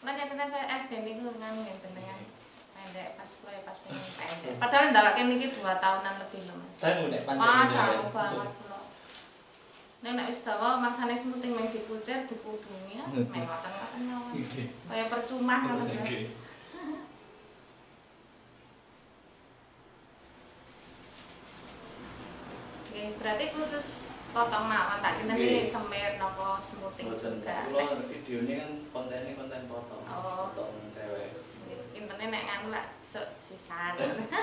Lah nyatane FB niku nganu jenengan. Pendek pas kowe pas pengen pendek. Padahal ndawake niki 2 tahunan lebih lho Mas. Dangu nek pancen. Jauh banget kula. Nek wis dawa mangsane semuting mung dipucir dipudungi ya, mewatan-watan mawon. Kaya percuma ngoten lho. Berarti khusus potong mawon tak kinten semir napa semuting juga. Kula videone kan kontennya konten potong. Potong cewek. Intene nek nganu lak sisan.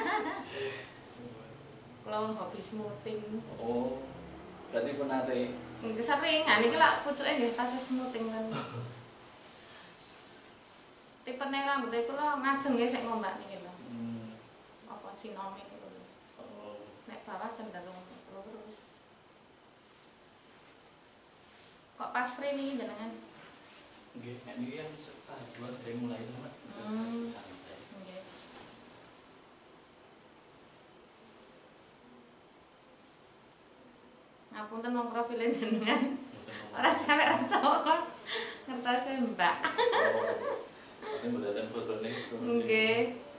Kula hobi smoothing. Oh. Berarti pun nate. Nggih sering, niki lak pucuke nggih tasih smoothing kan. Tipene rambute kula ngajeng nggih sik ngombak niki lho. Apa sinome niku lho. Oh. Nek bawah cenderung lurus. Kok pas free niki jenengan? Nggih, nek niki kan setahun dari mulai itu, Mbak. Santai. Nggih. Ngapunten wong profile jenengan. Ora cewek ora cowok. Ngertose Mbak. Ini mboten fotone. Nggih.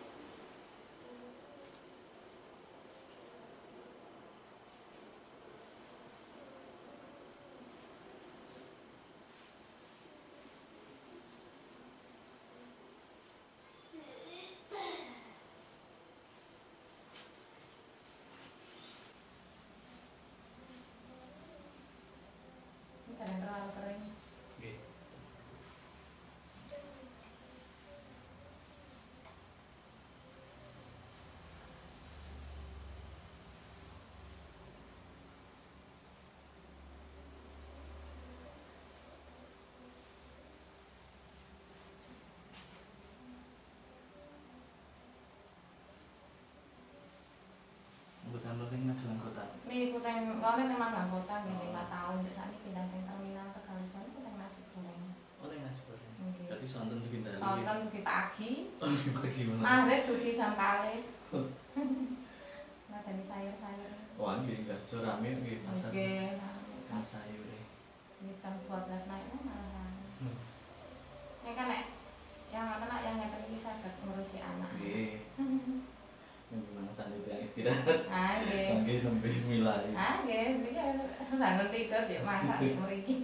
Niku teng wale teng Mangga Kota nggih 5 tahun terus sakniki pindah teng terminal Tegal Sari teng nasi goreng. Oh, teng nasi goreng. Berarti sonten dipindah. Sonten dugi pagi. Oh, pagi mana? Maghrib dugi jam kalih. Ngadani sayur-sayur. Wah, nggih garjo rame nggih pasar. Nggih, kan sayur. Nggih jam 12 naik malah. Nek kan nek yang anak yang ngeten iki saged ngurusi anak. Nggih. Gimana santai yang istirahat? Nggih. Nggih nembe milai. Nggih, niki bangun tidur yo masak di mriki.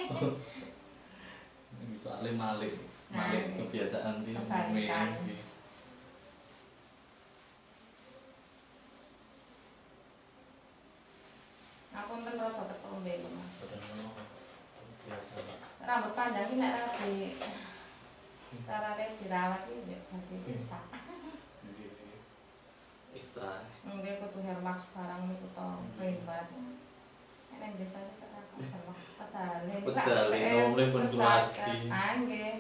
Ini soalnya malik kebiasaan di kebalikan. Ngapunten rada ketombe lho Mas. Biasa, Pak. Rambut panjang iki nek rabi carane dirawat iki yo dadi rusak. Ekstra. Nggih kudu hair wax barang niku to, rembat. Nek desa cek apa pedale. Pedale nomor pun lagi. Nggih.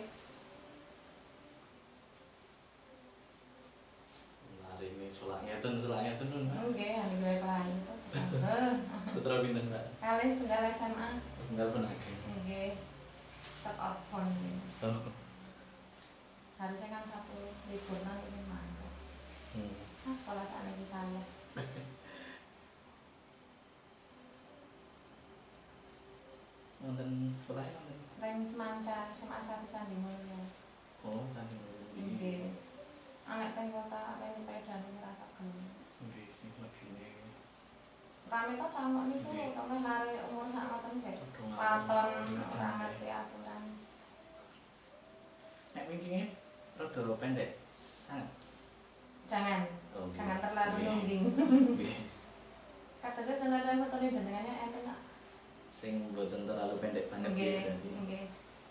Hari ini sulangnya tuh nun. Nggih, hari gawe klien to. Putra pinten, Mbak? Kalih setunggal SMA. Setunggal pun lagi. Nggih. Tek opon. Oh. Harusnya kan satu libur nang ini mangga. Nah, sekolah sakniki saya. Wonten sekolahnya wonten. Reng Semanca, SMA 1 Candi Mulya. Oh, Candi Mulya. Nggih. Anak teng kota rene pedane ora tak gelem. Nggih, sing lebine. Rame to camuk niku, kok lare umur sak ngoten nggih. Paton ora ngerti aturan. Nek wingkinge rada pendek. Sangat. Jangan. Jangan terlalu nungging. Kata saya contohnya fotone jenengannya enten kok. Sing mboten terlalu pendek banget ya. Nggih.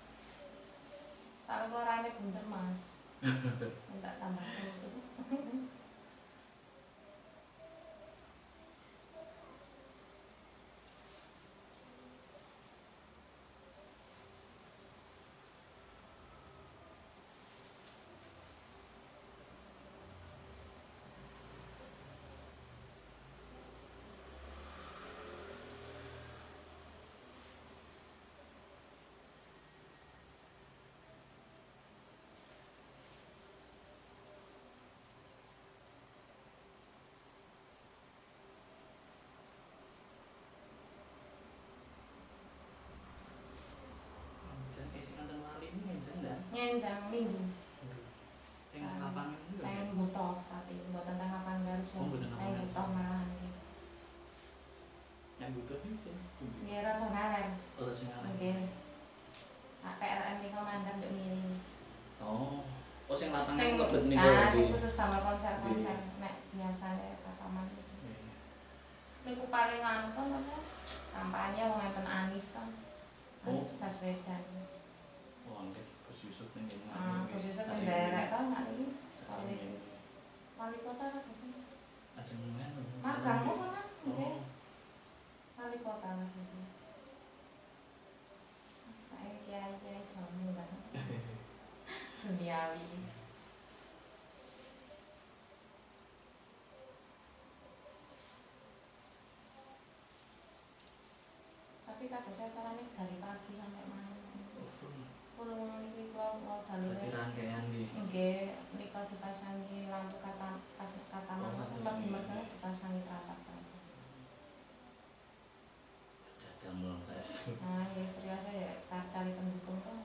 Tak kelorane bunder Mas. Minta tambah itu. jam Minggu. Yang lapangan itu ya? Yang butuh, tapi buatan teng lapangan garus. Oh, mboten lapangan. Yang butuh malahan nggih. Yang butuh ini sih. Nggih rada ngaler. Ora sing ngalah. Nggih. PLN niku mandang nduk mili. Oh. Oh sing lapangan Sing lebet niku. sing khusus damel konser-konser nek biasane rekaman itu. Niku paling nonton apa? Kampanye wong enten Anis kan. Anis Baswedan. Oh, nggih. Gus Yusuf ning kene. Gus Yusuf nderek to sakniki. Wali kota kan Gus. Ajeng men. Magang kok kan? Nggih. Oh. Wali kota Mas itu. Saya kiai-kiai jamu kan. Duniawi. Tapi kadang saya caranya dari pagi sampai malam. Full niki kula dalure. Berarti rangkaian nggih. Nggih, nika dipasangi lampu kataman lagi mereka dipasangi perapat. Damel guys. Nah, ya ceritanya ya cari pendukung tuh.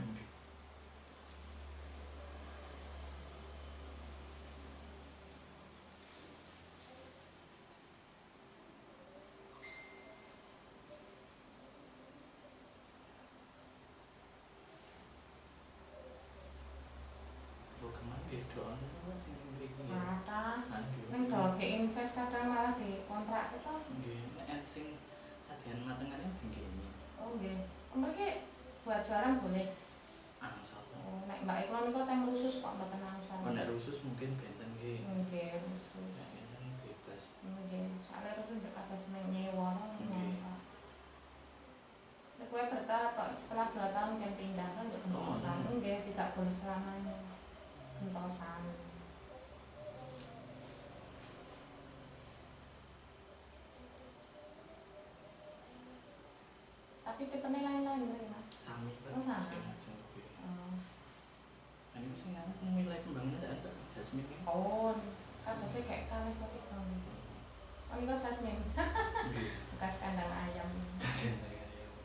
Neng do ke invest kadang malah di kontrak itu. Nggih, nek sing sadean matengane nggih. Oh nggih. Mereka buat jualan boleh. Angsal. Oh, nek Mbak Iklan niku teng khusus kok mboten angsal. Nek khusus mungkin benten nggih. Nggih, khusus. Nek benten bebas. Nggih, soalnya khusus ndek kados nyewa Nggih. Nek kowe bertahap kok setelah 2 tahun kan pindah kan ndek kentosan. Nggih, tidak boleh selamanya. Kentosan. Tapi tipenya lain-lain lho, Mas. Sami kan. Oh, sama. Ini sing ana mulai pembangunan ada Jasmine. Oh, kadang kayak kalih kok iki. Oh, ini kan Jasmine. Nggih. Bekas kandang ayam. Nggih.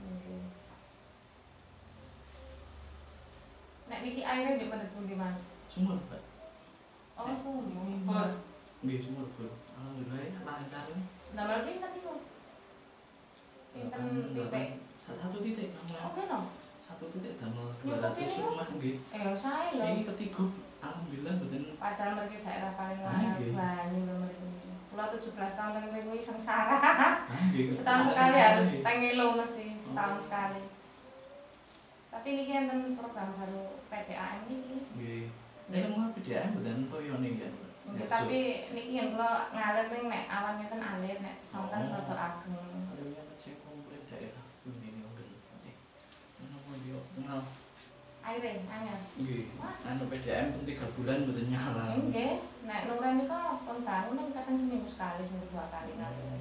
Nek niki airnya juga pada pundi Mas? Sumur, Pak. Oh, sumur. Nggih, sumur, Bro. Alhamdulillah lancar. Damel pinten niku? Pinten titik? Satu titik Oh, kena. Satu titik damel Nyukupi 200 rumah nggih. Saya lho. Ini ketiga alhamdulillah mboten. Padahal mereka daerah paling lancar banyu lho mereka. Kula 17 tahun teng mriku sengsara. Setahun sekali harus teng Elo mesti setahun sekali. Tapi niki enten program baru PDAM niki. Nggih. Nek mau PDAM mboten toyone ya. Nggih, tapi niki yen kula ngalir ning nek awan ngeten alir nek sonten rada ageng. Kalian cek komplit daerah pundi mungkin. Ono yo kenal. Aire anyar. Nggih. Anu PDAM pun 3 bulan mboten nyala. Nggih, nek nuren niku pun bangun ning kadang seminggu sekali, seminggu 2 kali ngalir.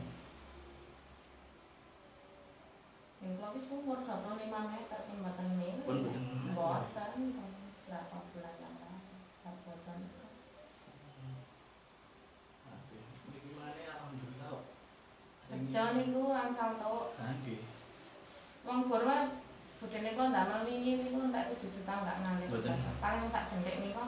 Yang kalau wis umur 25 meter pun mboten niku. Pun mboten. Mboten. Berapa bulan yang lalu. Boten. Niki mari alhamdulillah. Bejo niku angsal tok. Nggih. Wong Burma budene kula ndamel wingi niku entek 7 juta enggak ngalir. Mboten. Paling sak jentik niku.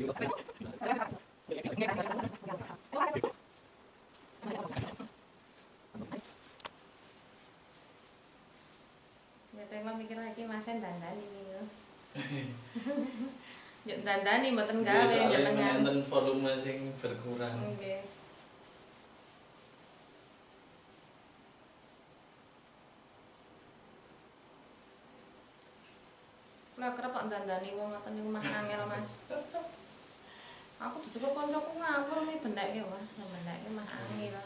Ya tengok mikir lagi Masen dandan iki lho. Yo dandani mboten gawe jenengan. Nonton volume sing berkurang. Nggih. Lah kerep kok dandani wong ngoten niku mah angel, Mas. Aku tuh juga koncoku ngawur nih bendekke wah, bendekke mah angel.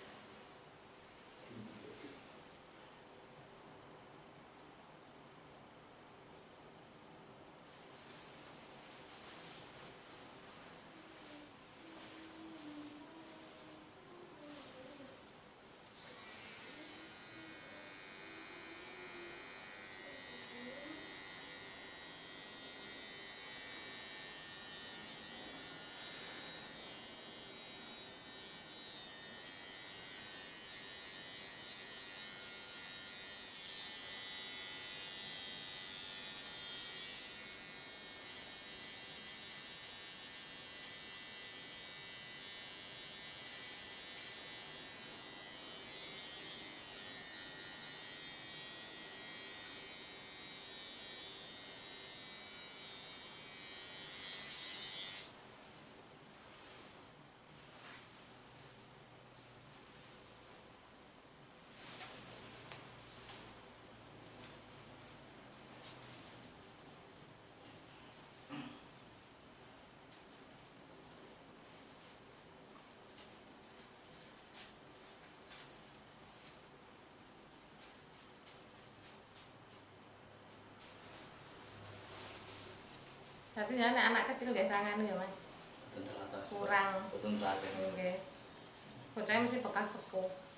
Tapi ya anak kecil gak sangan ya, Mas. Boten teratas. Kurang. Boten teraten. Nggih. Bocah mesti bekah beku.